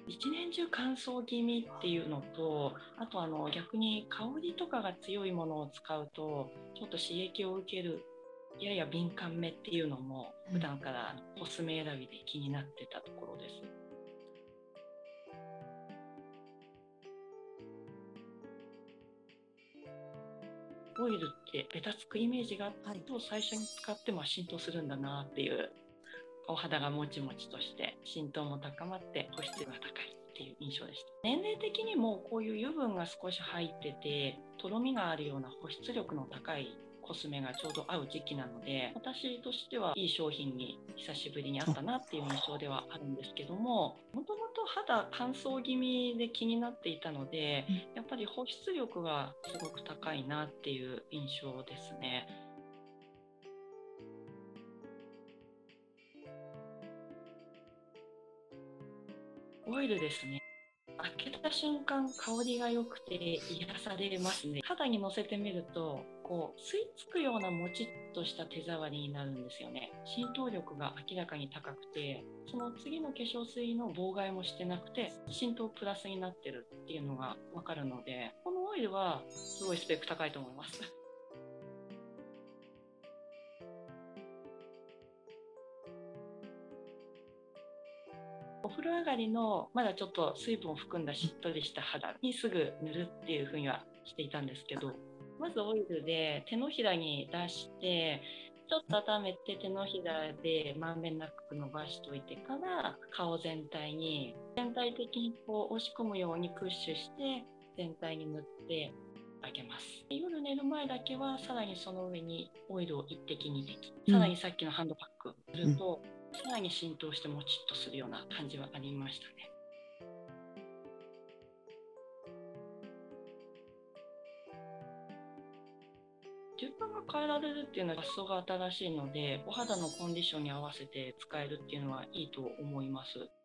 一年中乾燥気味っていうのと、あと逆に香りとかが強いものを使うとちょっと刺激を受けるやや敏感めっていうのも普段からコスメ選びで気になってたところです。オイルってベタつくイメージがあってと、最初に使っても浸透するんだなっていう、お肌がもちもちとして浸透も高まって保湿が高いっていう印象でした。年齢的にもこういう油分が少し入っててとろみがあるような保湿力の高いコスメがちょうど合う時期なので、私としてはいい商品に久しぶりにあったなっていう印象ではあるんですけども、もともと肌乾燥気味で気になっていたので、やっぱり保湿力がすごく高いなっていう印象ですね。オイルですね。開けた瞬間香りが良くて癒されますね。肌にのせてみるとこう吸い付くようなもちっとした手触りになるんですよね。浸透力が明らかに高くて、その次の化粧水の妨害もしてなくて浸透プラスになってるっていうのが分かるので、このオイルはすごいスペック高いと思います。お風呂上がりのまだちょっと水分を含んだしっとりした肌にすぐ塗るっていう風にはしていたんですけど、まずオイルで手のひらに出してちょっと温めて、手のひらでまんべんなく伸ばしておいてから顔全体的にこう押し込むようにプッシュして全体に塗ってあげます。夜寝る前だけはさらにその上にオイルを一滴二滴、さらにさっきのハンドパックすると、さらに浸透してもちっとするような感じはありましたね。順番が変えられるっていうのは発想が新しいので、お肌のコンディションに合わせて使えるっていうのはいいと思います。